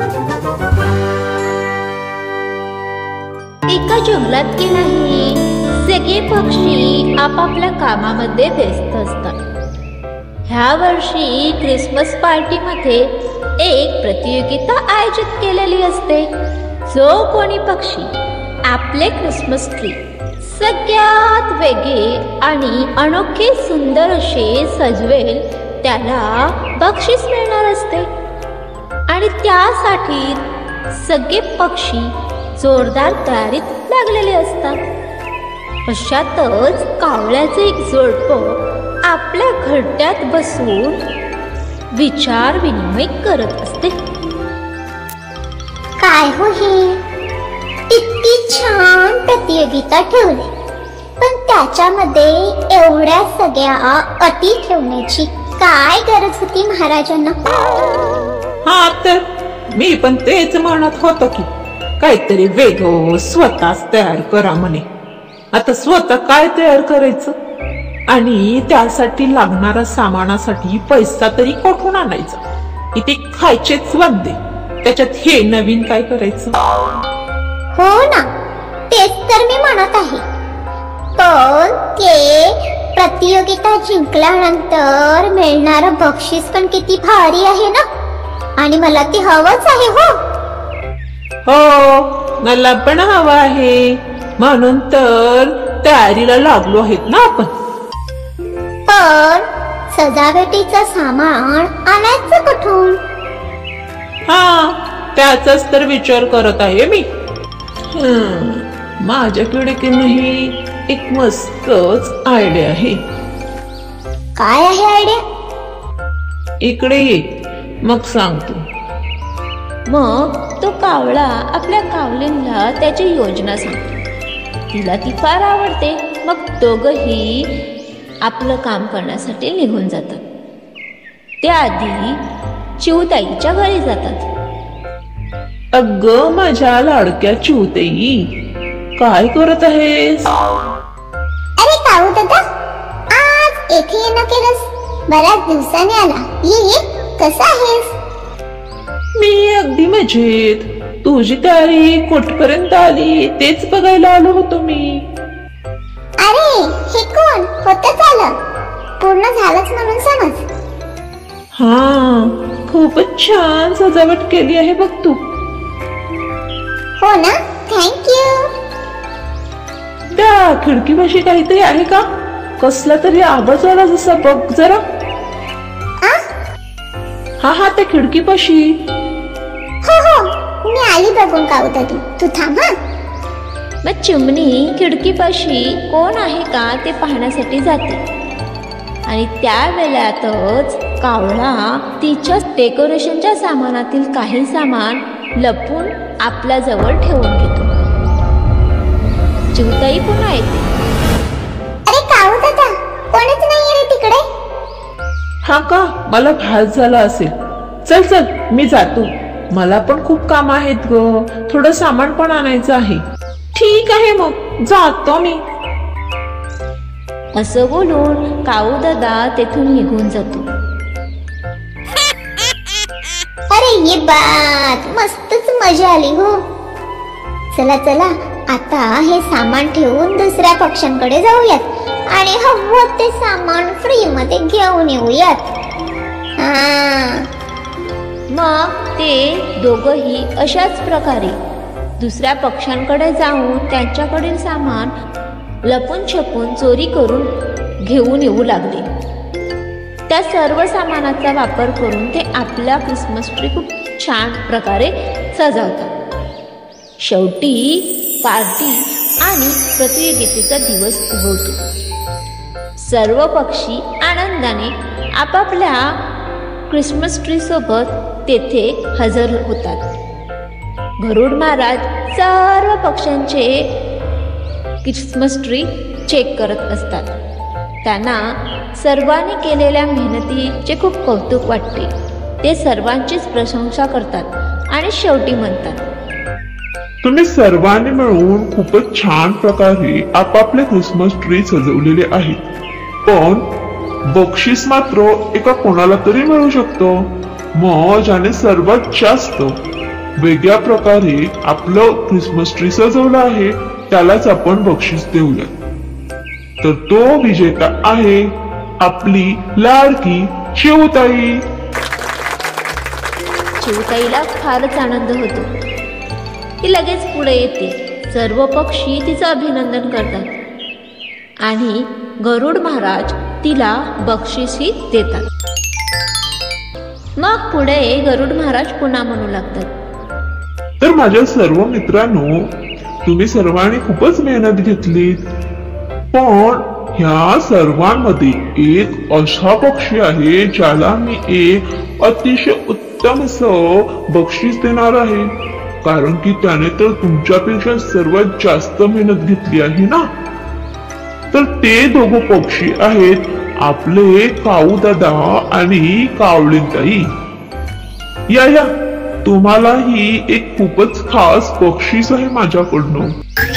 एका जंगलात गेलाही सगळे पक्षी आपापल्या कामामध्ये व्यस्त असतात. ह्या वर्षी क्रिसमस पार्टीमध्ये एक प्रतियोगिता आयोजित केलेली असते. जो कोणी पक्षी आपले क्रिसमस ट्री सगळ्यात वेगळे आणि अनोखे सुंदर असे सजवेल त्याला बक्षीस मिळणार असते. आणि त्यासाठी सगळे पक्षी जोरदार तयारीत लागलेले असतात. अशातच कावळ्याचे एक जोडपं आपल्या घरट्यात बसून विचार विनिमय करत असते. काय हो हे इतकी छान प्रतियोगिता ठेवली, पण त्याच्यामध्ये एवढ्या सगळ्या अटी ठेवण्याची काय गरज होती महाराजांना? हा तर मी पण तेच म्हणत होतो की काहीतरी वेगळं स्वतःच तयार करा म्हणे. आता स्वतः काय तयार करायचं आणि त्यासाठी लागणारा सामानासाठी पैसा तरी कुठून आणायचा? इथे खायचेच वाद्य, त्याच्यात हे नवीन काय करायचं? हो ना, तेच तर मी म्हणत आहे. पण ते प्रतियोगिता जिंकल्यानंतर मिळणारं बक्षीस पण किती भारी आहे ना, आणि मला ते हवंच आहे. हो, मला पण हवं आहे, म्हणून तर तयारीला लागलो आहेत ना आपण. पण सजावटीचं सामान आणायचं कुठून? हा, त्याचाच तर विचार करत आहे मी. माझ्याकडे की नाही एक मस्तच आयडिया आहे. काय आहे आयडिया? इकडे ये, मग सांगतो. मग तो कावळा आपल्या कावलींना त्याची योजना सांगतो. तिला ती फार आवडते. मग दोघंही आपलं काम करण्यासाठी निघून जातात. ते आधी चिवताईच्या घरी जातात. अगं माझ्या लाडक्या चिवताई, काय करत आहेस? अरे काऊ दादा, आज येथे येणं केलंस? बऱ्याच दिवसाने आला. ये, कसा आहेस? मी अगदी मजेत. तुझी तयारी कुठपर्यंत आली तेच बघायला आलो होतो मी. अरे हे कोण होतच आलं, पूर्ण झालंच म्हणून समज. हा, खूपच छान सजावट केली आहे बघ तू. हो ना, थँक्यू. त्या खिडकीपाशी काहीतरी आहे का? कसला तरी आवाज आला जसा, बघ जरा. हा, त्या खिडकीपाशी. हो, मी आली बघून काऊ दादू, तू थांब. मग चिमणी खिडकीपाशी कोण आहे का ते पाहण्यासाठी जाते. आणि त्या वेळातच कावळा तिच्या डेकोरेशनच्या सामानातील काही सामान लपून आपल्या जवळ ठेवून घेतो. चिवताई पुन्हा येते. अरे काऊ दादा, कोणीच नाही रे तिकडे. हा का, मला भास झाला असेल. चल मी जातो, मला पण खूप काम आहेत ग. थोडं सामान पण आणायचं आहे. ठीक आहे, मग जातो मी. असं बोलून काऊ दादा तेथून निघून जातो. अरे ये बात, मस्तच मजा आली हो. चला आता हे सामान ठेवून दुसऱ्या पक्ष्यांकडे जाऊयात आणि हवं ते सामान फ्री मध्ये घेऊन येऊयात. मग ते दोघंही अशाच प्रकारे दुसऱ्या पक्ष्यांकडे जाऊन त्यांच्याकडील सामान लपून छपून चोरी करून घेऊन येऊ लागले. त्या सर्व सामानाचा वापर करून ते आपला क्रिसमस ट्री खूप छान प्रकारे सजवतात. शेवटी पार्टी आणि प्रतियोगितेचा दिवस उगवतो. सर्व पक्षी आनंदाने आपापल्या क्रिसमस ट्री सोबत तेथे हजर होतात. गरुड महाराज सर्व पक्ष्यांचे क्रिसमस ट्री चेक करत असतात. त्यांना सर्वांनी केलेल्या मेहनतीचे खूप कौतुक वाटते. ते सर्वांचीच प्रशंसा करतात आणि शेवटी म्हणतात, तुम्ही सर्वांनी मिळून खूपच छान प्रकारे आपापले क्रिसमस ट्री सजवलेले आहेत. पण बक्षीस मात्र एका कोणाला तरी मिळू शकतं. मग ज्याने सर्वात जास्त वेगळ्या प्रकारे आपलं क्रिसमस ट्री सजवलं आहे त्यालाच आपण बक्षीस देऊया. तर तो विजेता आहे आपली लाडकी शिवताई. चिवताईला फारच आनंद होतो. ती लगेच पुढे येते. सर्व पक्षी तिचं अभिनंदन करतात आणि गरुड महाराज तिला बक्षीसही देतात. मग पुढे गरुड महाराज पुन्हा म्हणू लागतात, तर माझ्या सर्व मित्रांनो, तुम्ही सर्वांनी खूपच मेहनत घेतलीत, पण ह्या सर्वांमध्ये एक असा पक्षी आहे ज्याला मी एक अतिशय उत्तम बक्षीस देणार आहे, कारण की त्याने तर तुमच्यापेक्षा सर्वात जास्त मेहनत घेतली आहे ना. तर ते दोघं पक्षी आहेत आपले काऊ दादा आणि कावळीताई. या तुम्हाला ही एक खूपच खास बक्षीस आहे माझ्याकडनं.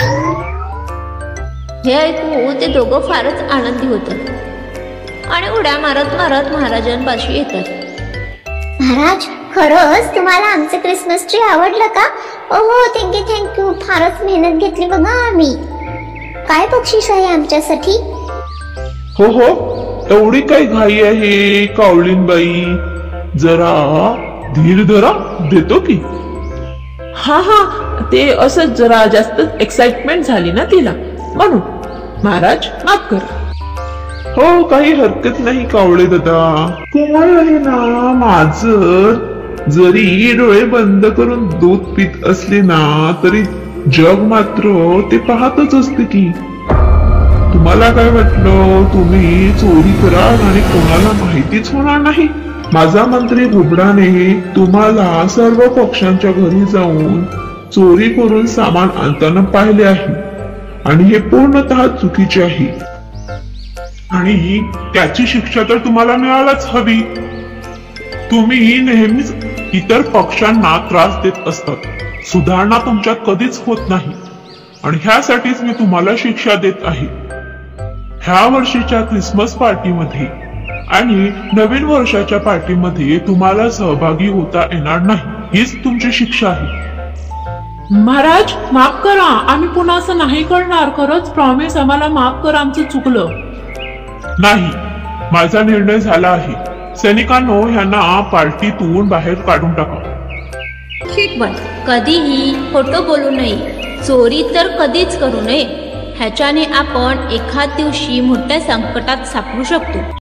हे ऐकू ते दोघं फारच आनंदी होतात आणि उड्या मारत मारत महाराजांपाशी येतात. महाराज, खरंच तुम्हाला आमचं क्रिसमस ट्री आवडलं का? हो, थँक्यू. फारच मेहनत घेतली बघा आम्ही. काय बक्षीस आहे आमच्यासाठी? हो, एवढी काय घाई आहे कावळीनबाई? जरा धीर धरा, देतो की. हा ते असं जरा जास्त एक्साइटमेंट झाली ना तिला, म्हणून. महाराज माफ करा. हो, काही हरकत नाही कावळे दादा. कोमल आहे ना माझं. जरी डोळे बंद करून दूध पित असले ना तरी जग मात्र ते पाहतच असते की. तुम्हाला काय वाटलं तुम्ही चोरी कराल आणि कोणाला माहितीच होणार नाही? माझा मंत्री घुबडाने तुम्हाला सर्व पक्ष्यांच्या घरी जाऊन चोरी करून सामान आणताना पाहिले आहे आणि हे पूर्णतः चुकीचे आहे आणि त्याची शिक्षा तर तुम्हाला मिळायलाच हवी. तुम्ही नेहमीच इतर पक्ष्यांना त्रास देत असतात. सुधारणा तुमच्यात कधीच होत नाही आणि ह्यासाठीच मी तुम्हाला शिक्षा देत आहे. ह्या वर्षीच्या क्रिसमस पार्टीमध्ये आणि नवीन वर्षाच्या पार्टीमध्ये तुम्हाला सहभागी होता येणार नाही. हीच तुमची शिक्षा आहे. महाराज माफ करा, आम्ही पुन्हा असं नाही करणार. खरंच प्रॉमिस, आम्हाला माफ करा, आमचं चुकलं. नाही, माझा निर्णय झाला आहे. सैनिकांनो, ह्यांना पार्टीतून बाहेर काढून टाका. ठीक, पण कधीही खोटं बोलू नये, चोरी तर कधीच करू नये. ह्याच्याने आपण एखाद दिवशी मोठ्या संकटात सापडू शकतो.